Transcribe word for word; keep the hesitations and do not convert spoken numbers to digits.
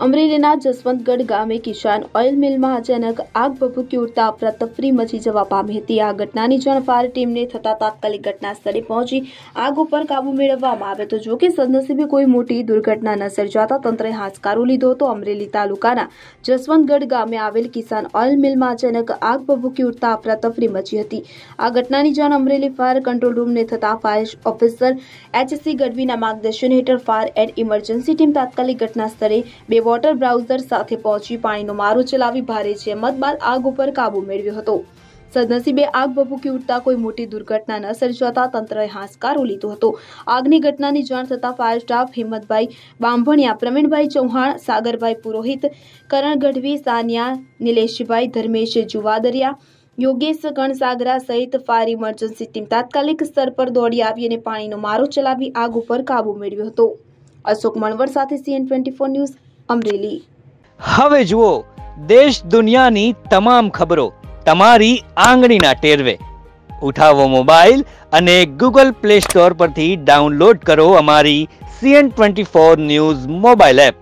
અમરેલીના જસવંતગઢ ગામે કિસાન ઓઇલ મિલમાં અચાનક આગ ભભૂકી ઉઠતા અફરાતફરી મચી જવા પામી હતી। આ ઘટનાની જાણ ફાયર ટીમને થતા તાત્કાલિક ઘટના સ્થળે પહોંચી આગ ઉપર કાબુ મેળવવામાં આવ્યો હતો। જો કે સદનસીબે કોઈ મોટી દુર્ઘટના ન સર્જાતા તંત્રે હાશકારો લીધો હતો। અમરેલી તાલુકાના જસવંતગઢ ગામે આવેલ કિસાન ઓઇલ મિલમાં અચાનક આગ ભભૂકી ઉઠતા અફરાતફરી મચી હતી। આ ઘટનાની જાણ અમરેલી ફાયર કંટ્રોલ રૂમને થતા ફાયર ઓફિસર એચસી ગઢવીના માર્ગદર્શન હેઠળ ફાયર એન્ડ ઇમરજન્સી ટીમ તાત્કાલિક ઘટના સ્થળે બે વોટર બ્રાઉઝર સાથે પહોંચી પાણીનો મારો ચલાવી ભારે જહેમત બાદ આગ ઉપર કાબુ મેળવ્યો હતો। સદનસીબે આગ ભભૂકી ઉઠતા કોઈ મોટી દુર્ઘટના ન સર્જાતા તંત્રએ હાશકારો લીધો હતો। આગની ઘટનાની જાણ થતાં ફાયર સ્ટાફ હિંમતભાઈ બાંભણિયા, પ્રવીણભાઈ ચૌહાણ, સાગરભાઈ પુરોહિત, કરણ ગઢવી, સાનિયા, નિલેશભાઈ, ધર્મેશ જુવાદરિયા, યોગેશ ગણસાગરા સહિત ફાયર ઇમરજન્સી ટીમ તાત્કાલિક સ્તર પર દોડી આવી અને પાણીનો મારો ચલાવી આગ ઉપર કાબુ મેળવ્યો હતો। અશોક મણવર સાથે CN twenty four news Amreli. હવે જુઓ દેશ દુનિયાની તમામ ખબરો તમારી આંગળીના ટેરવે। ઉઠાવો મોબાઈલ અને ગૂગલ પ્લે સ્ટોર પરથી ડાઉનલોડ કરો અમારી CN twenty four news mobile app.